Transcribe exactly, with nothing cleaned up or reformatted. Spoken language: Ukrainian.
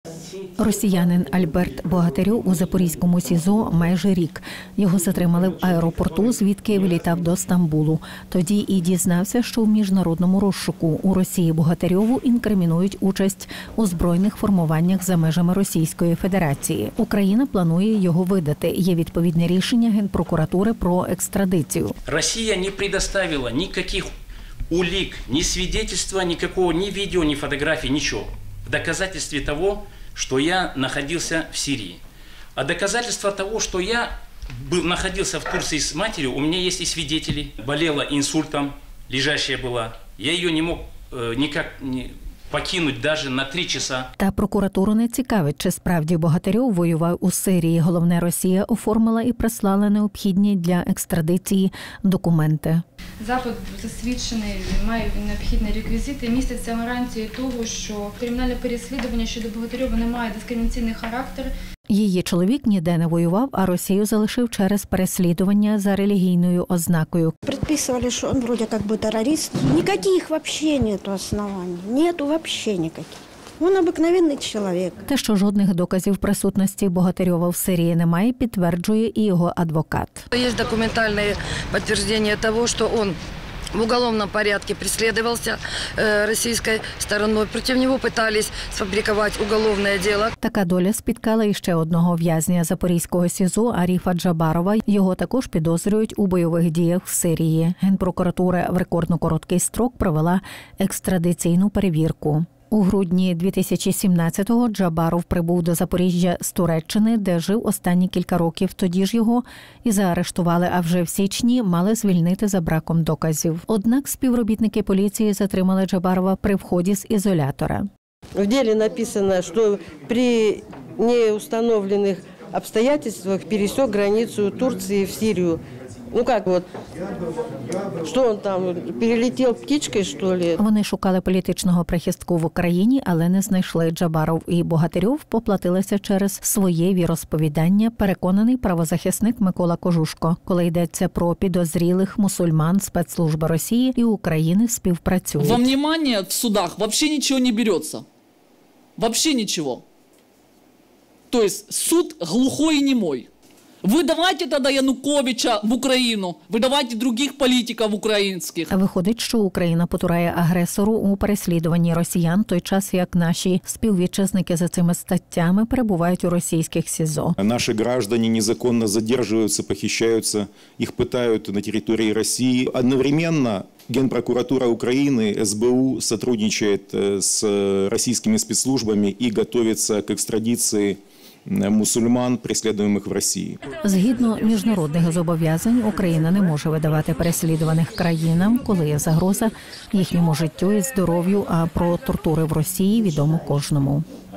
Росіянин Альберт Богатирьов у Запорізькому СІЗО майже рік. Його затримали в аеропорту, звідки вилітав до Стамбулу. Тоді і дізнався, що в міжнародному розшуку у Росії Богатирьову інкримінують участь у збройних формуваннях за межами Російської Федерації. Україна планує його видати. Є відповідне рішення Генпрокуратури про екстрадицію. Росія не предоставила ніяких улик, ні свидетельства, никакого, ни видео, ни фотографий, ничего. В доказательстве того, что я находился в Сирии. А доказательство того, что я был, находился в Турции с матерью, у меня есть и свидетели. Болела инсультом, лежащая была. Я ее не мог э, никак не покинуть даже на три часа. Та прокуратуру не цікавить, чи справді Богатирьов воював у Сирії. Головне, Росія оформила і прислала необхідні для екстрадиції документи. Запит засвідчений, має необхідні реквізити, міститься гарантії того, що кримінальне переслідування щодо Богатирьова не має дискримінаційний характер. Її чоловік ніде не воював, а Росію залишив через переслідування за релігійною ознакою. Предписували, що він вроде як би терорист. Ніяких взагалі нету оснований. Нету взагалі ніяких. Він обикновенний чоловік. Те, що жодних доказів присутності Богатирьова в Сирії немає, підтверджує і його адвокат. Є документальне підтвердження того, що він в уголовном порядке преследовался э, российской стороной. Против него пытались сфабриковать уголовное дело. Така доля спіткала іще одного в'язня Запорізького СІЗО Аріфа Джабарова. Його також підозрюють у бойових діях в Сирії. Генпрокуратура в рекордно короткий строк провела екстрадиційну перевірку. У грудні дві тисячі сімнадцятого Джабаров прибув до Запоріжжя з Туреччини, де жив останні кілька років. Тоді ж його і заарештували, а вже в січні мали звільнити за браком доказів. Однак співробітники поліції затримали Джабарова при вході з ізолятора. В ділі написано, що при неустановлених обстоятельствах пересек границю Турції в Сирію. Ну як, от, що він там, перелетів птичкою, що ли? Вони шукали політичного прихистку в Україні, але не знайшли. Джабаров і Богатирьов поплатилися через своє віросповідання, переконаний правозахисник Микола Кожушко. Коли йдеться про підозрілих мусульман, спецслужби Росії і України співпрацюють. Во внимание в судах вообще ничего не берется. Вообще ничего. То есть суд глухой и немой. Выдавайте тогда Януковича в Україну, видавайте других політиків українських. Виходить, що Україна потурає агресору у переслідуванні росіян, в той час як наші співвітчизники за цими статтями перебувають у російських СІЗО. Наші граждані незаконно задержуються, похищаються, їх питають на території Росії. Одновременно Генпрокуратура Украины, СБУ сотрудничает с российскими спецслужбами и готовится к экстрадиции мусульман, преслідуємих в Росії. Згідно міжнародних зобов'язань, Україна не може видавати переслідуваних країнам, коли є загроза їхньому життю і здоров'ю, а про тортури в Росії відомо кожному.